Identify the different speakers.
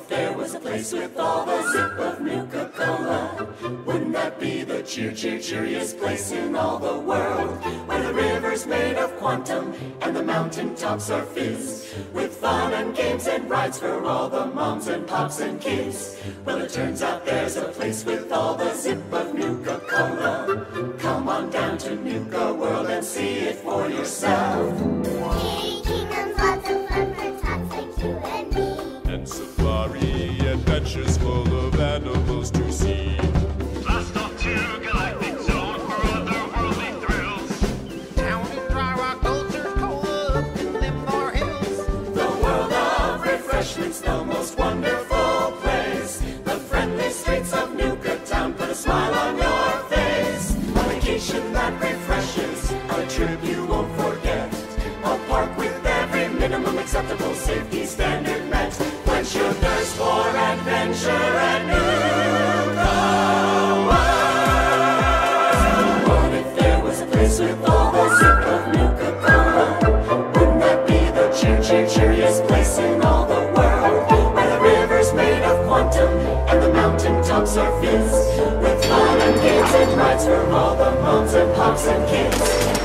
Speaker 1: there was a place with all the zip of Nuka-Cola? Wouldn't that be the cheeriest place in all the world? Where the river's made of quantum and the mountain tops are fizz, with fun and games and rides for all the moms and pops and kids. Well, it turns out there's a place with all the zip of Nuka-Cola. Come on down to Nuka World and see it for yourself.
Speaker 2: Kingdoms, lots of fun for tots like you and me.
Speaker 3: And safari adventures full of animals to see.
Speaker 4: Blast off to Galactic Zone for otherworldly thrills.
Speaker 5: Down in Dry Rock Culture, cola up in Limbar Hills.
Speaker 1: The world of refreshments, the most wonderful place. The friendly streets of Nuka Town put a smile on your face. A vacation that refreshes, a trip you won't forget. A park with every minimum acceptable safety standard met. Quench your thirst for adventure at Nuka World. What if there was a place with all the zip of Nuka-Cola? Wouldn't that be the cheeriest place in all the world? Where the river's made of quantum and the mountain tops are fizz, with fun and games and rides for all the moms and pops and kids.